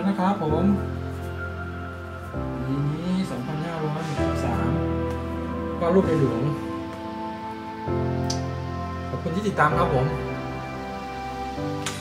นะครับผมปีนี้2563ก็รูปในหลวงขอบคุณที่ติดตามครับผม